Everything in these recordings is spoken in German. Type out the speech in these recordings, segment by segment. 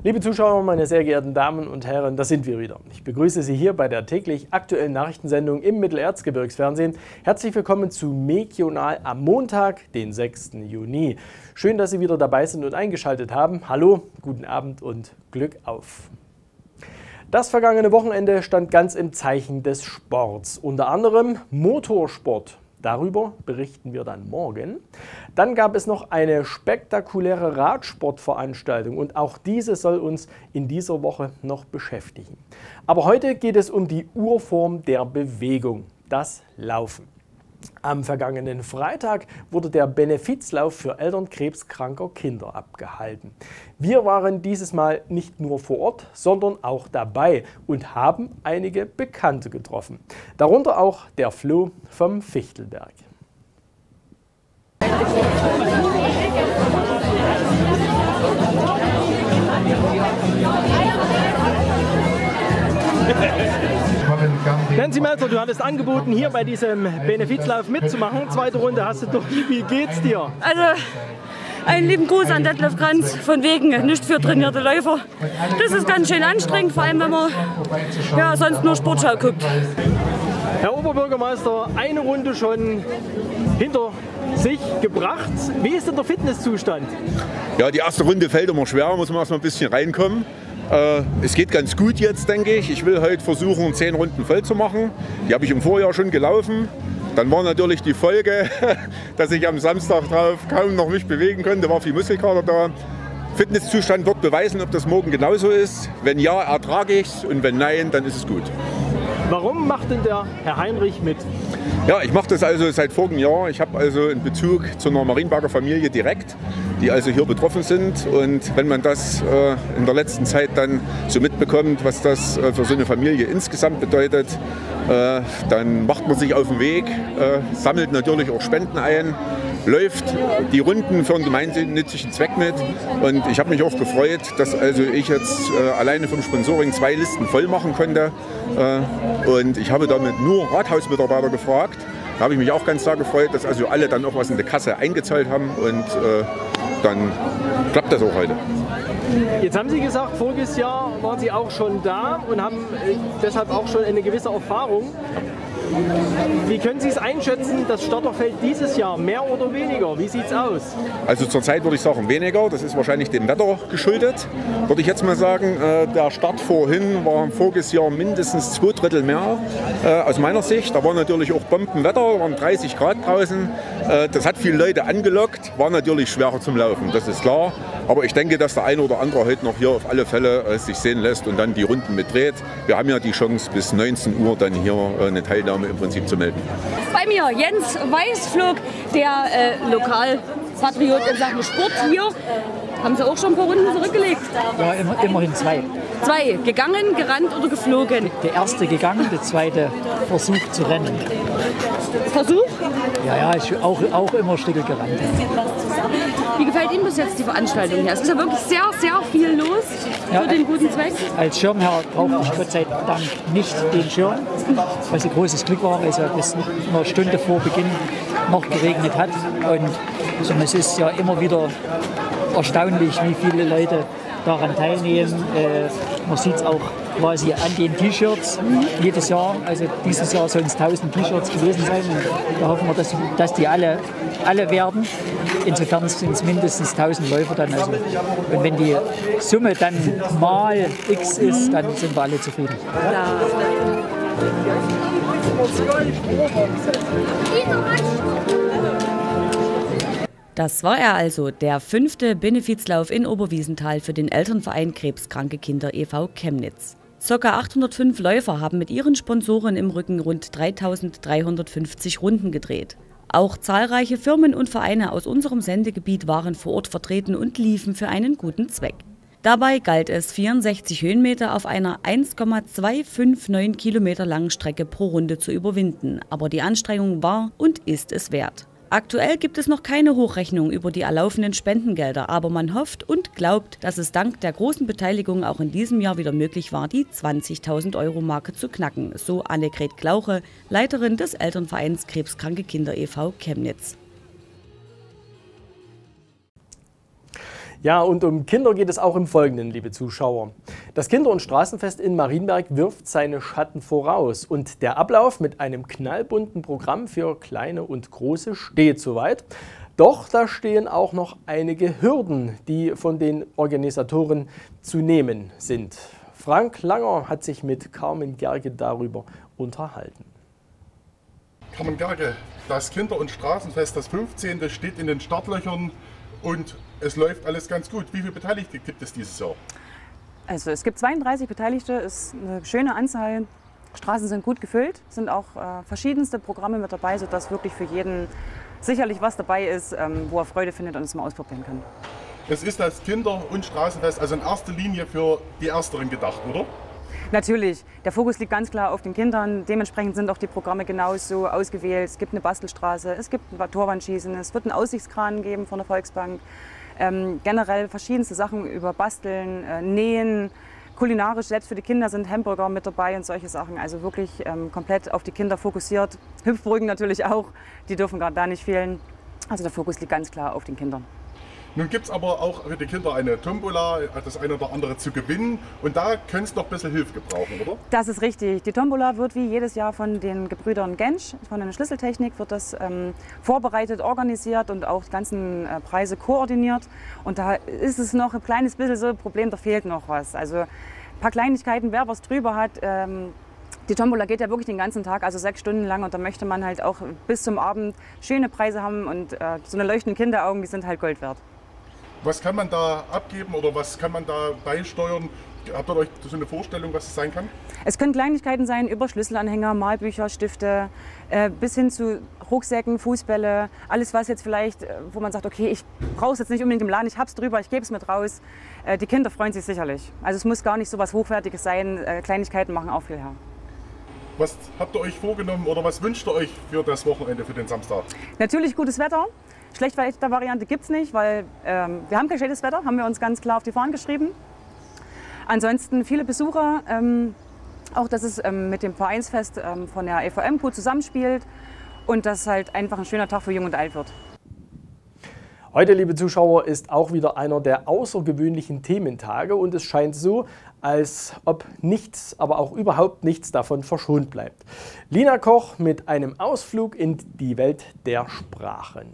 Liebe Zuschauer, meine sehr geehrten Damen und Herren, da sind wir wieder. Ich begrüße Sie hier bei der täglich aktuellen Nachrichtensendung im Mittelerzgebirgsfernsehen. Herzlich willkommen zu Megional am Montag, den 6. Juni. Schön, dass Sie wieder dabei sind und eingeschaltet haben. Hallo, guten Abend und Glück auf. Das vergangene Wochenende stand ganz im Zeichen des Sports, unter anderem Motorsport. Darüber berichten wir dann morgen. Dann gab es noch eine spektakuläre Radsportveranstaltung und auch diese soll uns in dieser Woche noch beschäftigen. Aber heute geht es um die Urform der Bewegung, das Laufen. Am vergangenen Freitag wurde der Benefizlauf für Eltern krebskranker Kinder abgehalten. Wir waren dieses Mal nicht nur vor Ort, sondern auch dabei und haben einige Bekannte getroffen. Darunter auch der Flo vom Fichtelberg. Nancy Melzer, du hattest angeboten, hier bei diesem Benefizlauf mitzumachen. Zweite Runde hast du durch. Wie geht's dir? Also, einen lieben Gruß an Detlef Kranz, von wegen nicht für trainierte Läufer. Das ist ganz schön anstrengend, vor allem wenn man sonst nur Sportschau guckt. Herr Oberbürgermeister, eine Runde schon hinter sich gebracht. Wie ist denn der Fitnesszustand? Ja, die erste Runde fällt immer schwer, muss man erst mal ein bisschen reinkommen. Es geht ganz gut jetzt, denke ich. Ich will heute versuchen, 10 Runden voll zu machen. Die habe ich im Vorjahr schon gelaufen. Dann war natürlich die Folge, dass ich am Samstag drauf kaum noch mich bewegen konnte, war viel Muskelkater da. Fitnesszustand wird beweisen, ob das morgen genauso ist. Wenn ja, ertrage ich es und wenn nein, dann ist es gut. Warum macht denn der Herr Heinrich mit? Ja, ich mache das also seit vorigem Jahr. Ich habe also einen Bezug zu einer Marienberger Familie direkt, die also hier betroffen sind. Und wenn man das in der letzten Zeit dann so mitbekommt, was das für so eine Familie insgesamt bedeutet, dann macht man sich auf den Weg, sammelt natürlich auch Spenden ein, läuft die Runden für einen gemeinnützigen Zweck mit. Und ich habe mich auch gefreut, dass also ich jetzt alleine vom Sponsoring 2 Listen voll machen konnte. Und ich habe damit nur Rathausmitarbeiter gefragt. Da habe ich mich auch ganz sehr gefreut, dass also alle dann auch was in der Kasse eingezahlt haben. Und dann klappt das auch heute. Jetzt haben Sie gesagt, voriges Jahr waren Sie auch schon da und haben deshalb auch schon eine gewisse Erfahrung. Wie können Sie es einschätzen, das Starterfeld dieses Jahr, mehr oder weniger? Wie sieht es aus? Also zurzeit würde ich sagen weniger, das ist wahrscheinlich dem Wetter geschuldet, würde ich jetzt mal sagen. Der Start vorhin war voriges Jahr mindestens 2/3 mehr aus meiner Sicht. Da war natürlich auch Bombenwetter, waren 30 Grad draußen. Das hat viele Leute angelockt, war natürlich schwerer zum Laufen, das ist klar. Aber ich denke, dass der eine oder andere heute noch hier auf alle Fälle sich sehen lässt und dann die Runden mitdreht. Wir haben ja die Chance, bis 19 Uhr dann hier eine Teilnahme im Prinzip zu melden. Bei mir Jens Weißflug, der Lokalpatriot in Sachen Sport hier. Haben Sie auch schon ein paar Runden zurückgelegt? Ja, immerhin 2. 2, gegangen, gerannt oder geflogen? Der erste gegangen, der zweite versucht zu rennen. Versuch? Ja, ich auch immer ein Stück gerannt. Wie gefällt Ihnen bis jetzt die Veranstaltung hier? Es ist ja wirklich sehr, sehr viel los für den guten Zweck. Als Schirmherr brauchte ich Gott sei Dank nicht den Schirm, was ein großes Glück war, weil es ja bis eine Stunde vor Beginn noch geregnet hat. Und es ist ja immer wieder erstaunlich, wie viele Leute daran teilnehmen. Man sieht es auch quasi an den T-Shirts jedes Jahr. Also dieses Jahr sollen es 1000 T-Shirts gewesen sein. Und da hoffen wir, dass die alle werden. Insofern sind es mindestens 1000 Läufer dann. Also, und wenn die Summe dann mal X ist, dann sind wir alle zufrieden. Ja. Das war er also, der 5. Benefizlauf in Oberwiesenthal für den Elternverein Krebskranke Kinder e.V. Chemnitz. Ca. 805 Läufer haben mit ihren Sponsoren im Rücken rund 3350 Runden gedreht. Auch zahlreiche Firmen und Vereine aus unserem Sendegebiet waren vor Ort vertreten und liefen für einen guten Zweck. Dabei galt es, 64 Höhenmeter auf einer 1,259 Kilometer langen Strecke pro Runde zu überwinden. Aber die Anstrengung war und ist es wert. Aktuell gibt es noch keine Hochrechnung über die erlaufenden Spendengelder, aber man hofft und glaubt, dass es dank der großen Beteiligung auch in diesem Jahr wieder möglich war, die 20.000 Euro Marke zu knacken, so Annegret Glauche, Leiterin des Elternvereins Krebskranke Kinder e.V. Chemnitz. Ja, und um Kinder geht es auch im Folgenden, liebe Zuschauer. Das Kinder- und Straßenfest in Marienberg wirft seine Schatten voraus. Und der Ablauf mit einem knallbunten Programm für Kleine und Große steht soweit. Doch da stehen auch noch einige Hürden, die von den Organisatoren zu nehmen sind. Frank Langer hat sich mit Carmen Gerge darüber unterhalten. Carmen Gerge, das Kinder- und Straßenfest, das 15. steht in den Startlöchern und es läuft alles ganz gut. Wie viele Beteiligte gibt es dieses Jahr? Also es gibt 32 Beteiligte, ist eine schöne Anzahl. Straßen sind gut gefüllt, sind auch verschiedenste Programme mit dabei, sodass wirklich für jeden sicherlich was dabei ist, wo er Freude findet und es mal ausprobieren kann. Es ist das Kinder- und Straßenfest, also in erster Linie für die Ersteren gedacht, oder? Natürlich, der Fokus liegt ganz klar auf den Kindern. Dementsprechend sind auch die Programme genauso ausgewählt. Es gibt eine Bastelstraße, es gibt ein Torwandschießen, es wird einen Aussichtskran geben von der Volksbank. Generell verschiedenste Sachen über Basteln, Nähen, kulinarisch, selbst für die Kinder sind Hamburger mit dabei und solche Sachen. Also wirklich komplett auf die Kinder fokussiert. Hüpfburgen natürlich auch, die dürfen gerade da nicht fehlen. Also der Fokus liegt ganz klar auf den Kindern. Nun gibt es aber auch für die Kinder eine Tombola, das eine oder andere zu gewinnen. Und da könntest du noch ein bisschen Hilfe gebrauchen, oder? Das ist richtig. Die Tombola wird wie jedes Jahr von den Gebrüdern Gensch, von der Schlüsseltechnik, wird das vorbereitet, organisiert und auch die ganzen Preise koordiniert. Und da ist es noch ein kleines bisschen so ein Problem, da fehlt noch was. Also ein paar Kleinigkeiten, wer was drüber hat. Die Tombola geht ja wirklich den ganzen Tag, also 6 Stunden lang. Und da möchte man halt auch bis zum Abend schöne Preise haben. Und so eine leuchtenden Kinderaugen, die sind halt Gold wert. Was kann man da abgeben oder was kann man da beisteuern? Habt ihr euch so eine Vorstellung, was es sein kann? Es können Kleinigkeiten sein, über Schlüsselanhänger, Malbücher, Stifte, bis hin zu Rucksäcken, Fußbälle. Alles, was jetzt vielleicht, wo man sagt, okay, ich brauche es jetzt nicht unbedingt im Laden, ich habe es drüber, ich gebe es mit raus. Die Kinder freuen sich sicherlich. Also es muss gar nicht so was Hochwertiges sein. Kleinigkeiten machen auch viel her. Was habt ihr euch vorgenommen oder was wünscht ihr euch für das Wochenende, für den Samstag? Natürlich gutes Wetter. Schlechtwettervariante gibt es nicht, weil wir haben kein schlechtes Wetter, haben wir uns ganz klar auf die Fahnen geschrieben. Ansonsten viele Besucher, auch dass es mit dem Vereinsfest von der EVM gut zusammenspielt und dass halt einfach ein schöner Tag für Jung und Alt wird. Heute, liebe Zuschauer, ist auch wieder einer der außergewöhnlichen Thementage und es scheint so, als ob nichts, aber auch überhaupt nichts davon verschont bleibt. Lina Koch mit einem Ausflug in die Welt der Sprachen.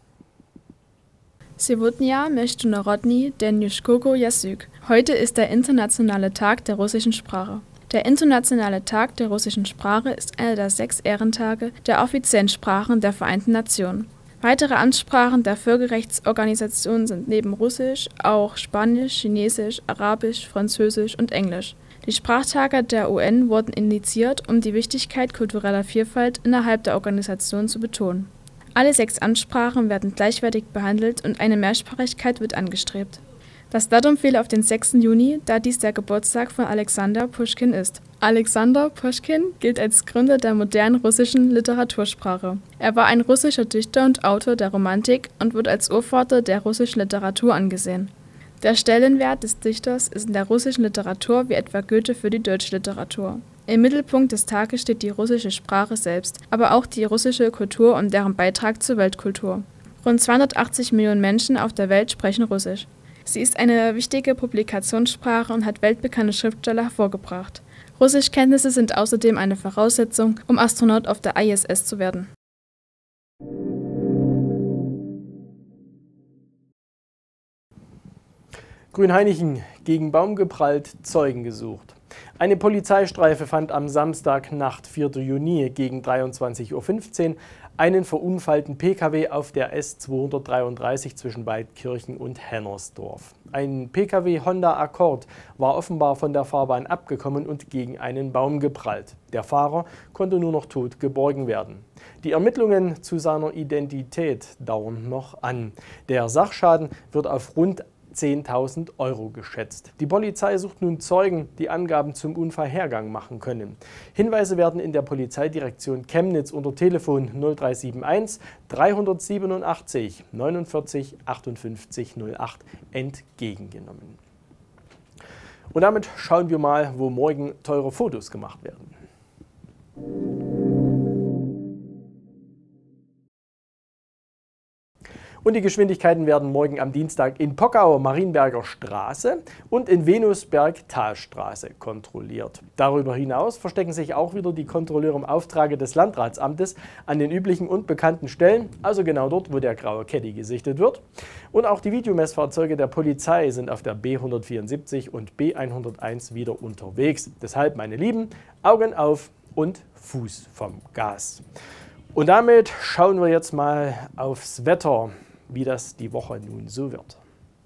Сегодня международный день русского языка. Heute ist der internationale Tag der russischen Sprache. Der internationale Tag der russischen Sprache ist einer der 6 Ehrentage der offiziellen Sprachen der Vereinten Nationen. Weitere Amtssprachen der Völkerrechtsorganisation sind neben Russisch auch Spanisch, Chinesisch, Arabisch, Französisch und Englisch. Die Sprachtage der UN wurden initiiert, um die Wichtigkeit kultureller Vielfalt innerhalb der Organisation zu betonen. Alle 6 Amtssprachen werden gleichwertig behandelt und eine Mehrsprachigkeit wird angestrebt. Das Datum fiel auf den 6. Juni, da dies der Geburtstag von Alexander Puschkin ist. Alexander Puschkin gilt als Gründer der modernen russischen Literatursprache. Er war ein russischer Dichter und Autor der Romantik und wird als Urvater der russischen Literatur angesehen. Der Stellenwert des Dichters ist in der russischen Literatur wie etwa Goethe für die deutsche Literatur. Im Mittelpunkt des Tages steht die russische Sprache selbst, aber auch die russische Kultur und deren Beitrag zur Weltkultur. Rund 280 Millionen Menschen auf der Welt sprechen Russisch. Sie ist eine wichtige Publikationssprache und hat weltbekannte Schriftsteller hervorgebracht. Russischkenntnisse sind außerdem eine Voraussetzung, um Astronaut auf der ISS zu werden. Grünhainichen, gegen Baum geprallt, Zeugen gesucht. Eine Polizeistreife fand am Samstagnacht, 4. Juni gegen 23:15 Uhr einen verunfallten Pkw auf der S233 zwischen Waldkirchen und Hennersdorf. Ein Pkw Honda Accord war offenbar von der Fahrbahn abgekommen und gegen einen Baum geprallt. Der Fahrer konnte nur noch tot geborgen werden. Die Ermittlungen zu seiner Identität dauern noch an. Der Sachschaden wird auf rund 10.000 € geschätzt. Die Polizei sucht nun Zeugen, die Angaben zum Unfallhergang machen können. Hinweise werden in der Polizeidirektion Chemnitz unter Telefon 0371 387 49 58 08 entgegengenommen. Und damit schauen wir mal, wo morgen teure Fotos gemacht werden. Und die Geschwindigkeiten werden morgen am Dienstag in Pockau Marienberger Straße und in Venusberg Talstraße kontrolliert. Darüber hinaus verstecken sich auch wieder die Kontrolleure im Auftrage des Landratsamtes an den üblichen und bekannten Stellen, also genau dort, wo der graue Caddy gesichtet wird. Und auch die Videomessfahrzeuge der Polizei sind auf der B174 und B101 wieder unterwegs. Deshalb, meine Lieben, Augen auf und Fuß vom Gas. Und damit schauen wir jetzt mal aufs Wetter, wie das die Woche nun so wird.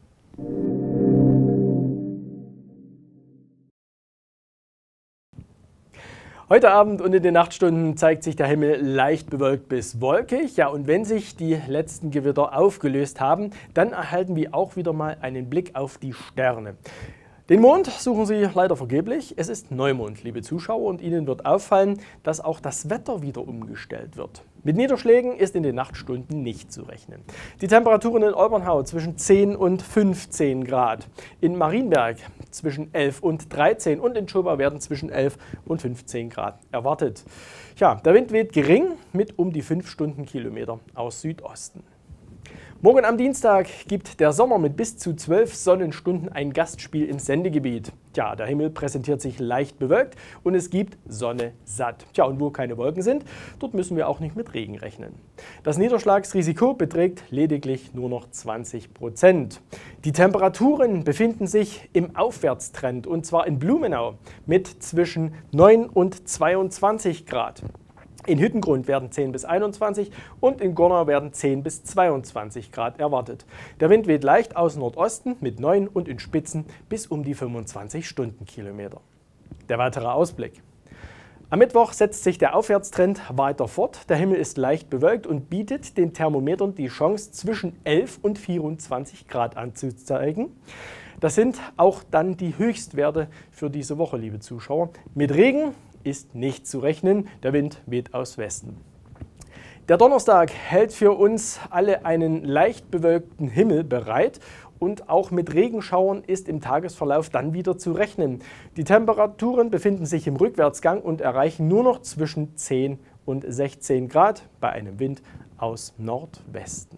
Heute Abend und in den Nachtstunden zeigt sich der Himmel leicht bewölkt bis wolkig. Ja, und wenn sich die letzten Gewitter aufgelöst haben, dann erhalten wir auch wieder mal einen Blick auf die Sterne. Den Mond suchen Sie leider vergeblich. Es ist Neumond, liebe Zuschauer, und Ihnen wird auffallen, dass auch das Wetter wieder umgestellt wird. Mit Niederschlägen ist in den Nachtstunden nicht zu rechnen. Die Temperaturen in Olbernhau zwischen 10 und 15 Grad, in Marienberg zwischen 11 und 13 und in Schobau werden zwischen 11 und 15 Grad erwartet. Ja, der Wind weht gering mit um die 5 Stundenkilometer aus Südosten. Morgen am Dienstag gibt der Sommer mit bis zu 12 Sonnenstunden ein Gastspiel im Sendegebiet. Tja, der Himmel präsentiert sich leicht bewölkt und es gibt Sonne satt. Tja, und wo keine Wolken sind, dort müssen wir auch nicht mit Regen rechnen. Das Niederschlagsrisiko beträgt lediglich nur noch 20%. Die Temperaturen befinden sich im Aufwärtstrend und zwar in Blumenau mit zwischen 9 und 22 Grad. In Hüttengrund werden 10 bis 21 und in Gornau werden 10 bis 22 Grad erwartet. Der Wind weht leicht aus Nordosten mit 9 und in Spitzen bis um die 25 Stundenkilometer. Der weitere Ausblick. Am Mittwoch setzt sich der Aufwärtstrend weiter fort. Der Himmel ist leicht bewölkt und bietet den Thermometern die Chance, zwischen 11 und 24 Grad anzuzeigen. Das sind auch dann die Höchstwerte für diese Woche, liebe Zuschauer. Mit Regen ist nicht zu rechnen, der Wind weht aus Westen. Der Donnerstag hält für uns alle einen leicht bewölkten Himmel bereit und auch mit Regenschauern ist im Tagesverlauf dann wieder zu rechnen. Die Temperaturen befinden sich im Rückwärtsgang und erreichen nur noch zwischen 10 und 16 Grad bei einem Wind aus Nordwesten.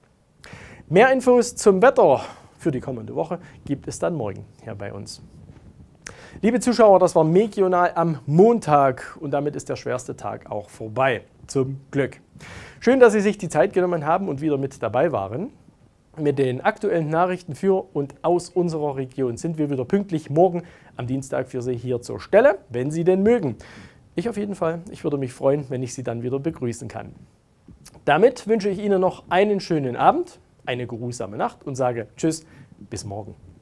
Mehr Infos zum Wetter für die kommende Woche gibt es dann morgen hier bei uns. Liebe Zuschauer, das war Megional am Montag und damit ist der schwerste Tag auch vorbei. Zum Glück. Schön, dass Sie sich die Zeit genommen haben und wieder mit dabei waren. Mit den aktuellen Nachrichten für und aus unserer Region sind wir wieder pünktlich morgen am Dienstag für Sie hier zur Stelle, wenn Sie denn mögen. Ich auf jeden Fall. Ich würde mich freuen, wenn ich Sie dann wieder begrüßen kann. Damit wünsche ich Ihnen noch einen schönen Abend, eine geruhsame Nacht und sage Tschüss, bis morgen.